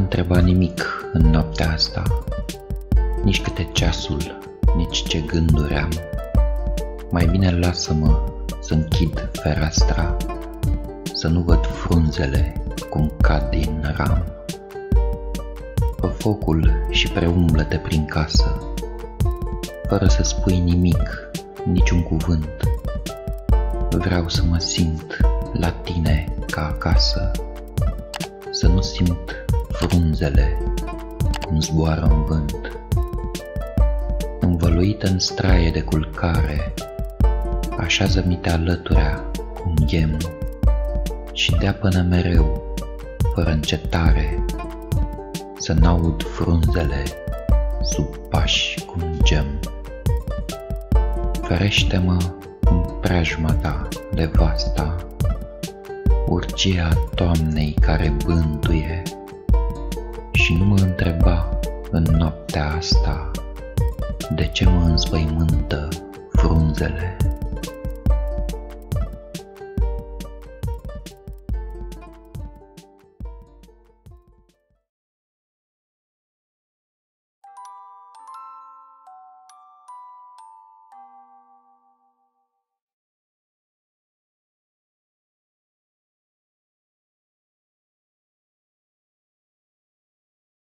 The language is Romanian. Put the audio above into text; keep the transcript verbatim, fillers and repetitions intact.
întreba nimic în noaptea asta, nici câte ceasul, nici ce gânduri am. Mai bine lasă-mă să închid fereastra, să nu văd frunzele cum cad din ram. Fă focul și preumblă-te prin casă, fără să spui nimic, niciun cuvânt. Vreau să mă simt la tine ca acasă, să nu simt frunzele cum zboară în vânt. Învăluită în straie de culcare, așează-mi-te alăturea cu înghem și dea până mereu, fără încetare, să n-aud frunzele sub pași cum gem. Ferește-mă în preajma ta de vasta, urgia toamnei care bântuie, și nu mă întreba în noaptea asta de ce mă înspăimântă frunzele.